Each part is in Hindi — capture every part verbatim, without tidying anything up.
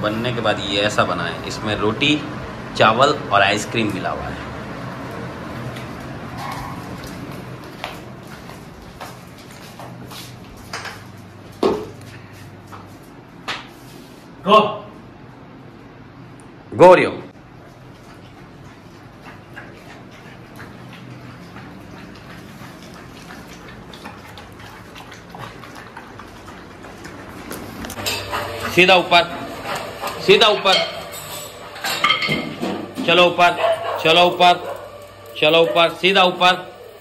बनने के बाद ये ऐसा बना है। इसमें रोटी, चावल और आइसक्रीम मिला हुआ है। गो गोरियो सीधा ऊपर, सीधा ऊपर, चलो ऊपर, चलो ऊपर, चलो ऊपर, सीधा ऊपर,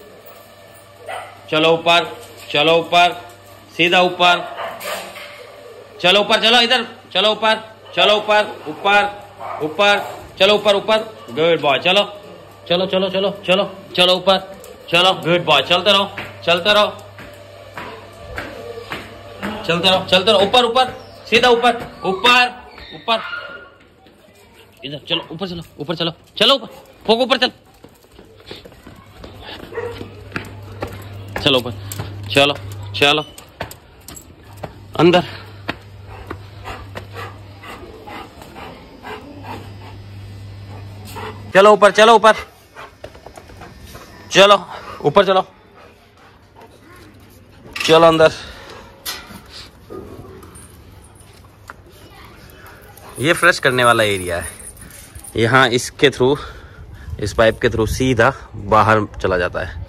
चलो ऊपर, चलो ऊपर, सीधा ऊपर, चलो ऊपर, चलो इधर, चलो ऊपर, चलो ऊपर, ऊपर, ऊपर, चलो ऊपर, ऊपर, गुड बॉय, चलो चलो चलो चलो चलो चलो ऊपर, चलो गुड बॉय, चलते रहो, चलते रहो, चलते रहो, चलते रहो, ऊपर ऊपर, सीधा ऊपर, ऊपर ऊपर, इधर चलो, ऊपर चलो, ऊपर चलो, चलो ऊपर, फोक ऊपर चल, चलो ऊपर, चलो चलो अंदर, चलो ऊपर, चलो ऊपर, चलो ऊपर, चलो चलो अंदर। ये फ्लश करने वाला एरिया है। यहाँ इसके थ्रू, इस पाइप के थ्रू सीधा बाहर चला जाता है।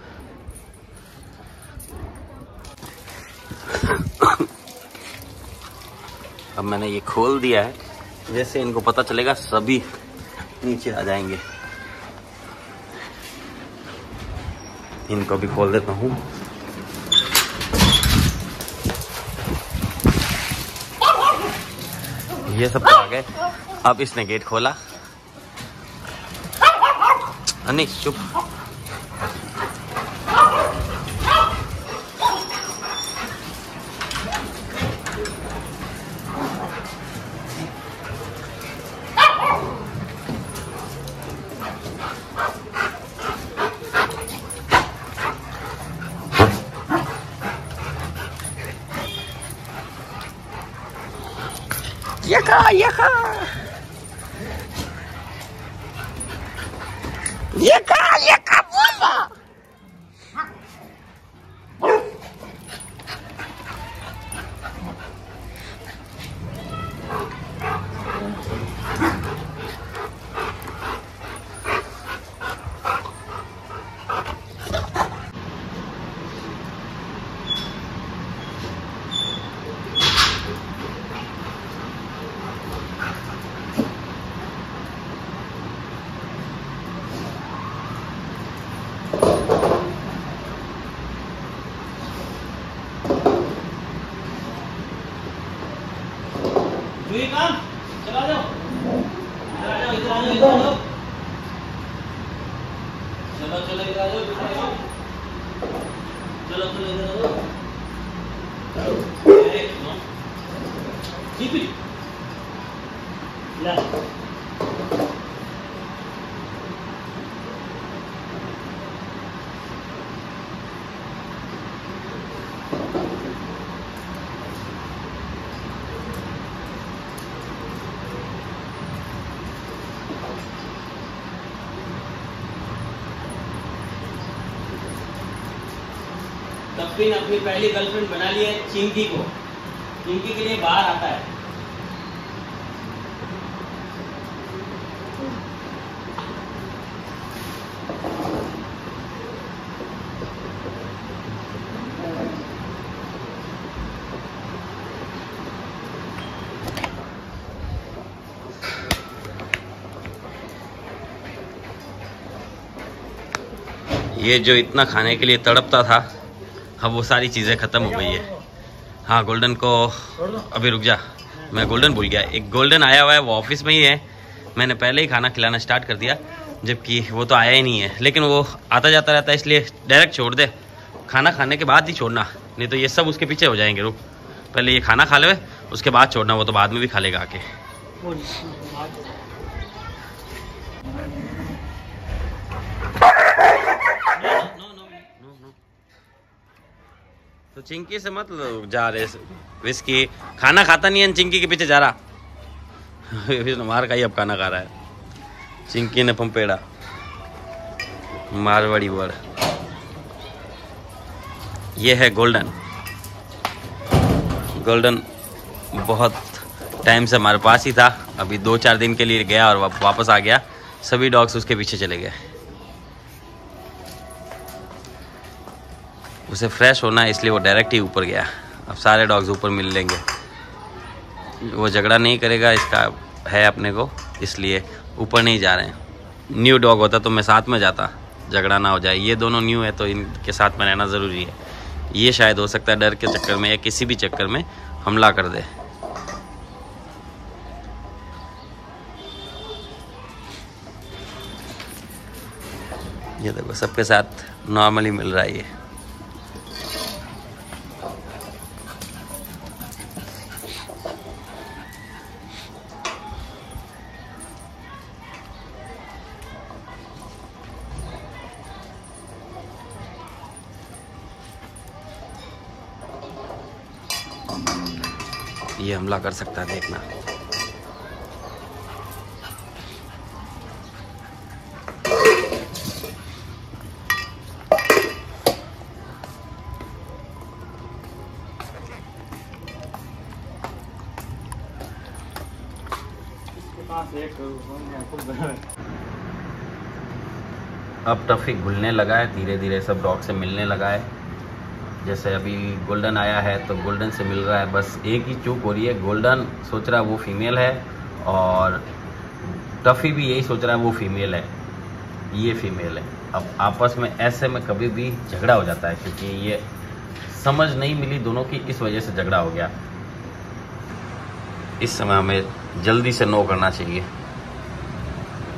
अब मैंने ये खोल दिया है, जैसे इनको पता चलेगा सभी नीचे आ जाएंगे। इनको भी खोल देता हूँ। ये सब तो आ गए। अब इसने गेट खोला। अनीश चुप। यका यका यका यका बोला। काम चला जाओ, इधर आ जाओ, इधर आ जाओ, इधर आ जाओ, चलो चलो इधर आ जाओ, इधर आ जाओ, चलो चलो इधर आ जाओ, एक नो जीपी ला कपिन अपनी पहली गर्लफ्रेंड बना ली है चिंकी को। चिंकी के लिए बाहर आता है। ये जो इतना खाने के लिए तड़पता था, अब वो सारी चीज़ें ख़त्म हो गई है। हाँ गोल्डन को अभी रुक जा, मैं गोल्डन भूल गया। एक गोल्डन आया हुआ है, वो ऑफिस में ही है। मैंने पहले ही खाना खिलाना स्टार्ट कर दिया, जबकि वो तो आया ही नहीं है। लेकिन वो आता जाता रहता है, इसलिए डायरेक्ट छोड़ दे। खाना खाने के बाद ही छोड़ना, नहीं तो ये सब उसके पीछे हो जाएंगे। रुक, पहले ये खाना खा ले, उसके बाद छोड़ना। वो तो बाद में भी खा लेगा आके। तो चिंकी से मत जा रहे, विस्की खाना खाता नहीं है, चिंकी के पीछे जा रहा। इसने मार खाई, अब खाना खा रहा है। चिंकी ने पंपेड़ा, मारवाड़ी वर्ड। ये है गोल्डन। गोल्डन बहुत टाइम से हमारे पास ही था, अभी दो चार दिन के लिए गया और वापस आ गया। सभी डॉग्स उसके पीछे चले गए। उसे फ्रेश होना है इसलिए वो डायरेक्ट ही ऊपर गया। अब सारे डॉग्स ऊपर मिल लेंगे। वो झगड़ा नहीं करेगा, इसका है अपने को, इसलिए ऊपर नहीं जा रहे हैं। न्यू डॉग होता तो मैं साथ में जाता, झगड़ा ना हो जाए। ये दोनों न्यू है तो इनके साथ में रहना ज़रूरी है। ये शायद हो सकता है डर के चक्कर में या किसी भी चक्कर में हमला कर दे। ये देखो सबके साथ नॉर्मली मिल रहा है ये। ये हमला कर सकता है, देखना। अब टफी घुलने लगा है, धीरे धीरे सब डॉग से मिलने लगा है। जैसे अभी गोल्डन आया है तो गोल्डन से मिल रहा है। बस एक ही चूक हो रही है, गोल्डन सोच रहा है वो फीमेल है और टफी भी यही सोच रहा है वो फीमेल है, ये फीमेल है। अब आपस में ऐसे में कभी भी झगड़ा हो जाता है क्योंकि ये समझ नहीं मिली दोनों की, इस वजह से झगड़ा हो गया। इस समय हमें जल्दी से नो करना चाहिए।